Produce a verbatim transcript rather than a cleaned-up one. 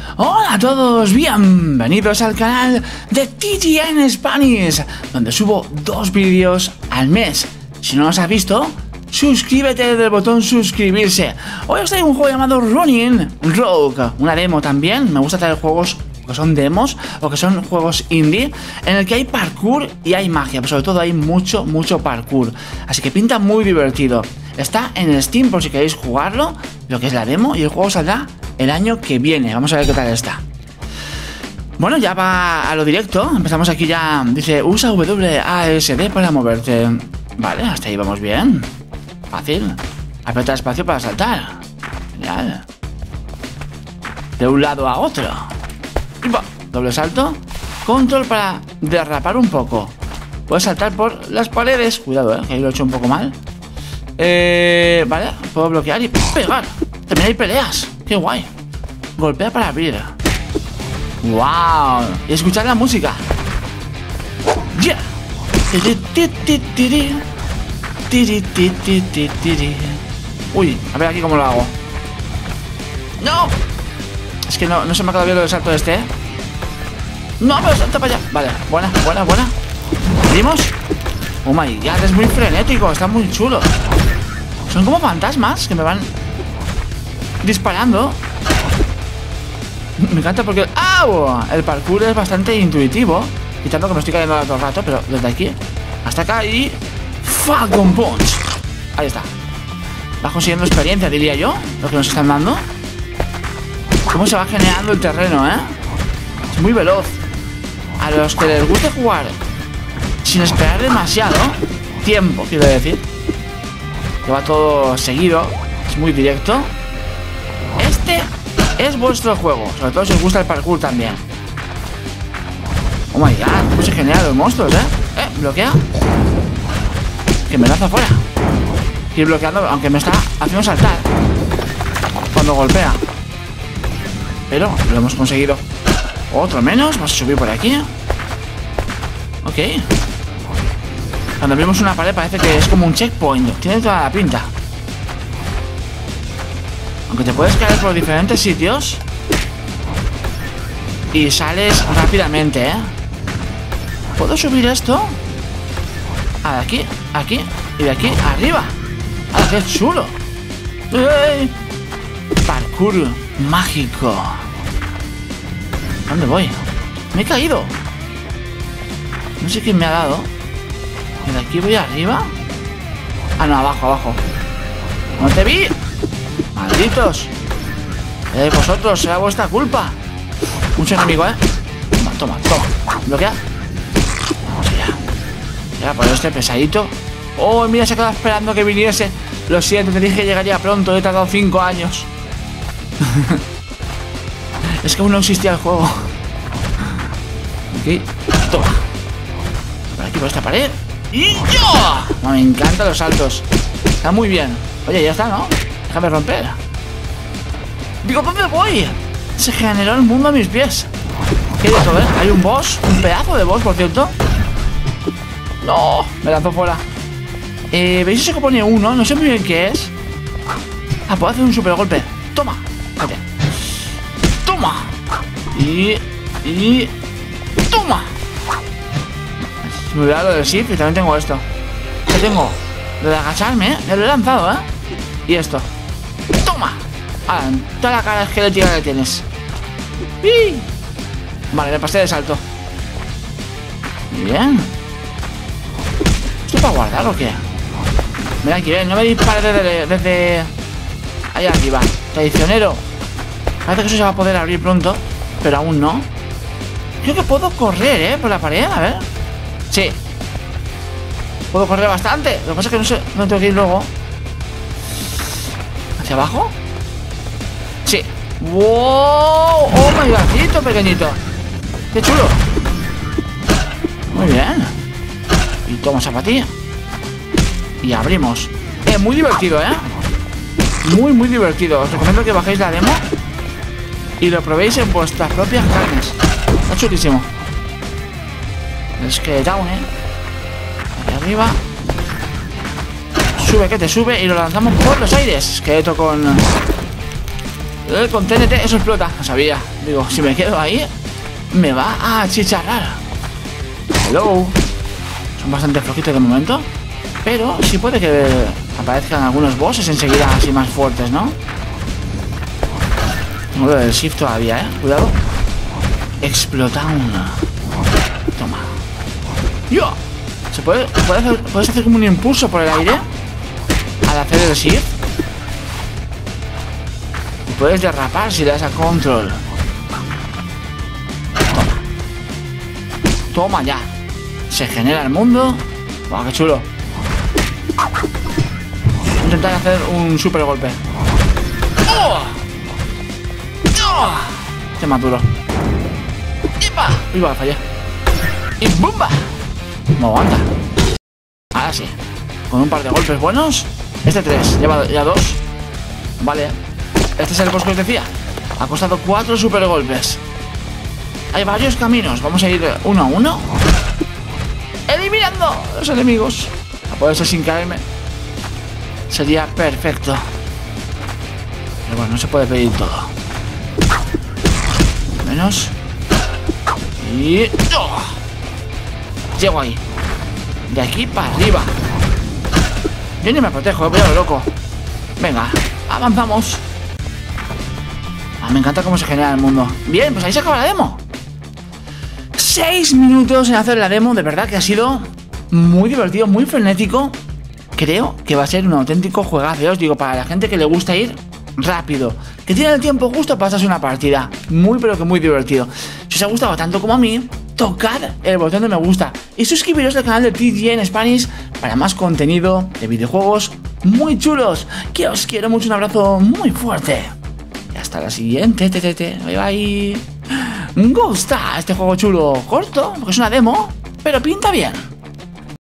Hola a todos, bienvenidos al canal de T G N Spanish, donde subo dos vídeos al mes. Si no los has visto, suscríbete desde el botón suscribirse. Hoy os traigo un juego llamado Running Rogue, una demo también. Me gusta traer juegos que son demos o que son juegos indie en el que hay parkour y hay magia, pero sobre todo hay mucho, mucho parkour. Así que pinta muy divertido. Está en Steam por si queréis jugarlo, lo que es la demo, y el juego saldrá el año que viene. Vamos a ver qué tal está. Bueno, ya va a lo directo. Empezamos aquí ya. Dice, usa W A S D para moverte. Vale, hasta ahí vamos bien. Fácil. Aprieta espacio para saltar. Genial. De un lado a otro. Doble salto. Control para derrapar un poco. Puedes saltar por las paredes. Cuidado, eh, que ahí lo he hecho un poco mal. Eh, vale, puedo bloquear y pegar. También hay peleas. Qué guay. Golpea para abrir. Wow. Y escuchar la música. Yeah. Uy, a ver aquí cómo lo hago. No. Es que no, no se me ha quedado bien lo del salto este, ¿eh? No, pero salta para allá. Vale, buena, buena, buena. ¿Seguimos? Oh my god, es muy frenético. Está muy chulo. Son como fantasmas que me van disparando. Me encanta porque ¡au! El parkour es bastante intuitivo, quitando que me estoy cayendo todo el rato. Pero desde aquí hasta acá y Falcon Punch. Ahí está. Va consiguiendo experiencia, diría yo, lo que nos están dando. Cómo se va generando el terreno, ¿eh? Es muy veloz. A los que les guste jugar sin esperar demasiado tiempo, quiero decir, que va todo seguido, es muy directo, este es vuestro juego. Sobre todo si os gusta el parkour también. Oh my god, cómo se generan los monstruos, ¿eh? Eh, bloquea. Que me lanza fuera. Ir bloqueando, aunque me está haciendo saltar cuando golpea. Pero lo hemos conseguido. Otro menos, vamos a subir por aquí. Ok. Cuando abrimos una pared parece que es como un checkpoint. Tiene toda la pinta. Aunque te puedes caer por diferentes sitios y sales rápidamente, ¿eh? ¿Puedo subir esto? Ah, de aquí, aquí y de aquí arriba. ¡Ah, qué chulo! ¡Ey! Parkour mágico. ¿Dónde voy? Me he caído. No sé quién me ha dado. ¿Y de aquí voy arriba? Ah, no, abajo, abajo. ¡No te vi! ¡Malditos! Eh, vosotros, será vuestra culpa. Mucho enemigo, ¿eh? Toma, toma, toma. Bloquea. Vamos allá. Ya, por este pesadito. Oh, mira, se quedaba esperando que viniese. Lo siento, te dije que llegaría pronto. He tardado cinco años. Es que aún no existía el juego. Ok, toma. Por aquí, por esta pared. ¡Y yo! No, me encantan los saltos. Está muy bien. Oye, ya está, ¿no? Déjame romper. Digo, ¿dónde voy? Se generó el mundo a mis pies. ¿Qué hay de todo, eh? Hay un boss. Un pedazo de boss, por cierto. No, me lanzó fuera. Eh, ¿veis eso que pone uno? No sé muy bien qué es. Ah, puedo hacer un super golpe. Toma. Vale. Toma. Y... Y... Toma. Me voy a lo del shift y también tengo esto. ¿Qué tengo? Lo de agacharme, ¿eh? Ya lo he lanzado, ¿eh? Y esto. Toma. Ah, toda la cara esquelética que tienes. ¡Sí! Vale, me pasé de salto. Muy bien. ¿Esto para guardar o qué? Mira aquí, ven, no me dispares desde, desde ahí arriba. Traicionero. Parece que eso se va a poder abrir pronto, pero aún no. Creo que puedo correr, ¿eh? Por la pared, a ver. Sí. Puedo correr bastante. Lo que pasa es que no sé dónde tengo que ir luego. ¿Hacia abajo? Sí. ¡Wow! ¡Oh, my gatito pequeñito! ¡Qué chulo! Muy bien. Y toma zapatilla. Y abrimos. Eh, muy divertido, ¿eh? Muy, muy divertido. Os recomiendo que bajéis la demo y lo probéis en vuestras propias carnes. Está chulísimo. Es que down, ¿eh? Aquí arriba. Sube que te sube y lo lanzamos por los aires. Esqueleto con... Eh, con T N T, eso explota. No sabía. Digo, si me quedo ahí, me va a achicharrar. Hello. Son bastante flojitos de momento. Pero sí puede que aparezcan algunos bosses enseguida así más fuertes, ¿no? No veo el shift todavía, ¿eh? Cuidado. Explotown. Toma. ¡Yo! ¿Se puede, puede hacer, ¿Puedes hacer como un impulso por el aire al hacer el shift? Y puedes derrapar si le das a control. Toma. Toma ya. Se genera el mundo. ¡Wow, qué chulo! Voy a intentar hacer un super golpe. ¡Oh! ¡Oh! Qué más duro. ¡Ipa! ¡Iba! Fallé. ¡Y bumba! No aguanta. Ahora sí. Con un par de golpes buenos. Este tres. Lleva ya dos. Vale. Este es el boss que os decía. Ha costado cuatro super golpes. Hay varios caminos. Vamos a ir uno a uno. Eliminando a los enemigos. A poder ser sin caerme. Sería perfecto. Pero bueno, no se puede pedir todo. Menos. Y... ¡oh! Llego ahí. De aquí para arriba. Yo ni me protejo, voy a lo loco. Venga, avanzamos. Ah, me encanta cómo se genera el mundo. Bien, pues ahí se acaba la demo. Seis minutos en hacer la demo. De verdad que ha sido muy divertido, muy frenético. Creo que va a ser un auténtico juegazo. Ya os digo, para la gente que le gusta ir rápido, que tiene el tiempo justo para pasarse una partida. Muy pero que muy divertido. Si os ha gustado tanto como a mí, tocad el botón de me gusta y suscribiros al canal de T G en Spanish para más contenido de videojuegos muy chulos. Que os quiero mucho, un abrazo muy fuerte. Y hasta la siguiente, te, te, te. Bye bye. Me gusta este juego chulo, corto, porque es una demo, pero pinta bien.